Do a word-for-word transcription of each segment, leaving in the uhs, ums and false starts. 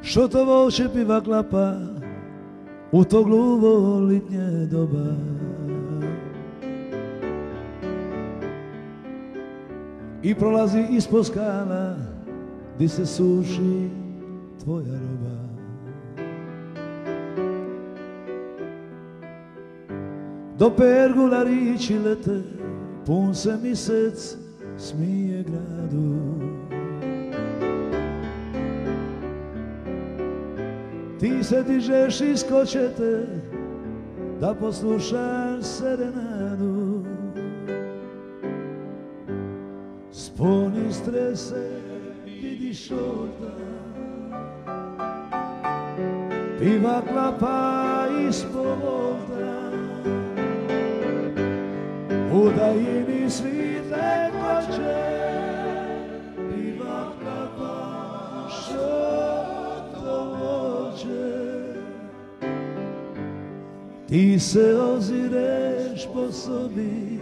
Što to voće piva klapa u to gluvo litnje doba. I prolazi ispod skala di se suši tvoja roba. Do pergula riči lete, pun se misec smije gradu. Ti se dižeš iz kočete da poslušaš serenadu. Sponi strese, vidiš orta, piva klapa ispod volta. U daljini svite koče, piva klapa što voće. Ti se ozireš po sobi,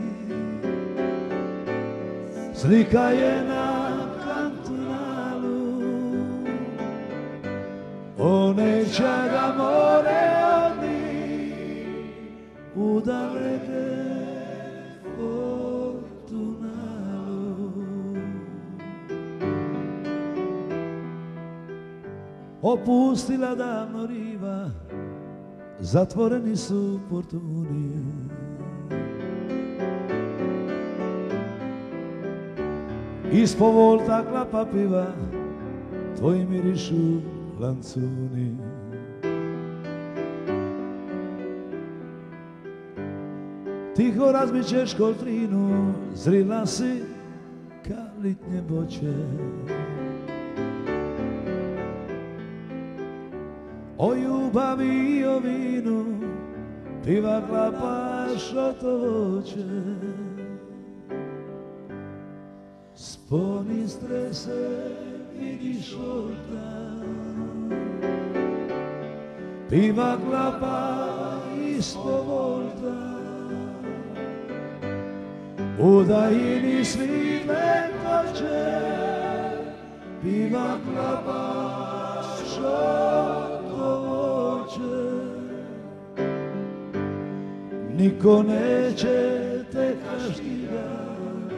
slika je na kantonalu. Oneća ga more odni u daleke Fortunalu. Opustila davno riva, zatvoreni su portuni. Ispod volta klapa piva, tvoji mirišu lancuni. Tiho razbićeš koltrinu, zrila si ka litnje boće. O ljubavi i o vinu, piva klapa što to voće. Sponi strese, vidiš orta, piva klapa ispod volta. U daljini svile koče, piva klapa što to voće. Niko neće te kaštigat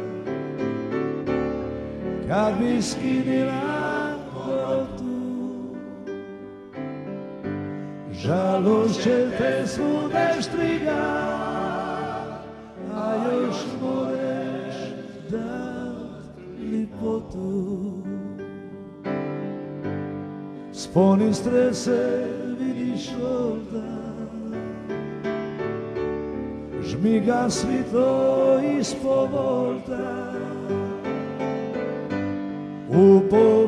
kad bi skinila kotu. Žalost će te svude štrigat, a još moreš dat lipotu. Sponi strese, vidiš ovda, žmiga svitlo ispod volta. U